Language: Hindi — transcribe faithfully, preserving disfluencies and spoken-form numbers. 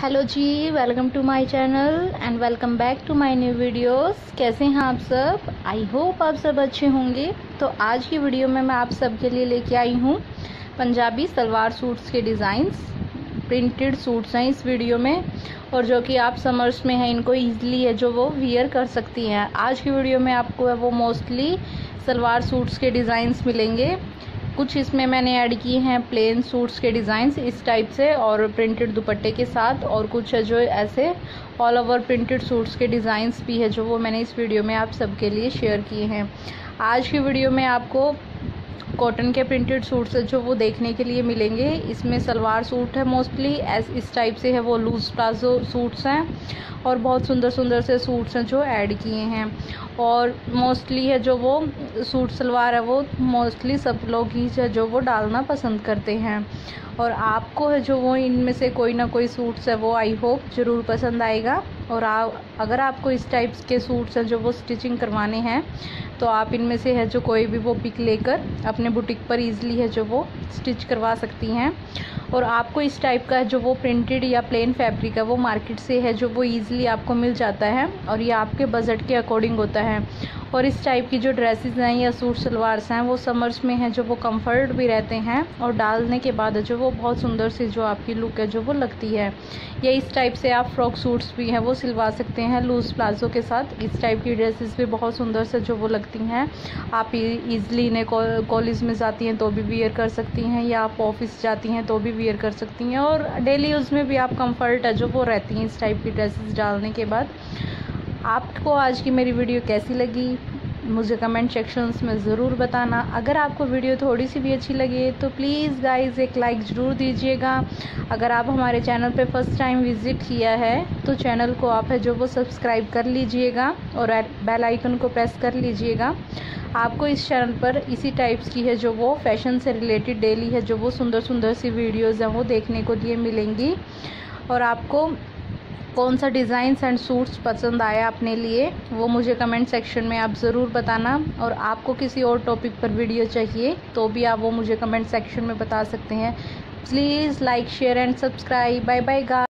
हेलो जी, welcome to my channel and welcome back to my new videos. कैसे हैं आप सब? आई होप आप सब अच्छे होंगे। तो आज की वीडियो में मैं आप सब के लिए लेके आई हूँ पंजाबी सलवार सूट्स के डिज़ाइंस। प्रिंटेड सूट्स हैं इस वीडियो में, और जो कि आप समर्स में हैं इनको ईजिली है जो वो वियर कर सकती हैं। आज की वीडियो में आपको है वो मोस्टली सलवार सूट्स के डिज़ाइंस मिलेंगे। कुछ इसमें मैंने ऐड किए हैं प्लेन सूट्स के डिज़ाइंस इस टाइप से और प्रिंटेड दुपट्टे के साथ, और कुछ है जो ऐसे ऑल ओवर प्रिंटेड सूट्स के डिज़ाइंस भी है जो वो मैंने इस वीडियो में आप सबके लिए शेयर किए हैं। आज की वीडियो में आपको कॉटन के प्रिंटेड सूट्स जो वो देखने के लिए मिलेंगे। इसमें सलवार सूट है मोस्टली एस इस टाइप से है, वो लूज प्लाजो सूट्स हैं और बहुत सुंदर सुंदर से सूट्स हैं जो ऐड किए हैं। और मोस्टली है जो वो सूट सलवार है वो मोस्टली सब लोग ही जो वो डालना पसंद करते हैं, और आपको है जो वो इनमें से कोई ना कोई सूट्स है वो आई होप ज़रूर पसंद आएगा। और आ, अगर आपको इस टाइप के सूट्स हैं जो वो स्टिचिंग करवाने हैं तो आप इनमें से है जो कोई भी वो पिक लेकर अपने बुटीक पर इजीली है जो वो स्टिच करवा सकती हैं। और आपको इस टाइप का जो वो प्रिंटेड या प्लेन फैब्रिक है वो मार्केट से है जो वो ईजिली आपको मिल जाता है, और ये आपके बजट के अकॉर्डिंग होता है। और इस टाइप की जो ड्रेसेस हैं या सूट सलवार्स हैं वो समर्स में हैं जो वो कंफर्ट भी रहते हैं, और डालने के बाद जो वो बहुत सुंदर सी जो आपकी लुक है जो वो लगती है। या इस टाइप से आप फ्रॉक सूट्स भी हैं वो सिलवा सकते हैं लूज़ प्लाजो के साथ। इस टाइप की ड्रेसेस भी बहुत सुंदर से जो वो लगती हैं। आप ईजिली इन्हें कॉलेज में जाती हैं तो भी वियर कर सकती हैं, या आप ऑफिस जाती हैं तो भी वियर कर सकती हैं, और डेली यूज़ में भी आप कंफर्ट है जो वो रहती हैं इस टाइप की ड्रेसेस डालने के बाद। आपको आज की मेरी वीडियो कैसी लगी मुझे कमेंट सेक्शंस में ज़रूर बताना। अगर आपको वीडियो थोड़ी सी भी अच्छी लगे तो प्लीज़ गाइस एक लाइक ज़रूर दीजिएगा। अगर आप हमारे चैनल पे फर्स्ट टाइम विज़िट किया है तो चैनल को आप है जो वो सब्सक्राइब कर लीजिएगा और बेल आइकन को प्रेस कर लीजिएगा। आपको इस चैनल पर इसी टाइप्स की है जो वो फैशन से रिलेटेड डेली है जो वो सुंदर सुंदर सी वीडियोज़ हैं वो देखने को लिए मिलेंगी। और आपको कौन सा डिज़ाइंस एंड सूट्स पसंद आया अपने लिए वो मुझे कमेंट सेक्शन में आप ज़रूर बताना। और आपको किसी और टॉपिक पर वीडियो चाहिए तो भी आप वो मुझे कमेंट सेक्शन में बता सकते हैं। Please like share and subscribe. Bye bye guys.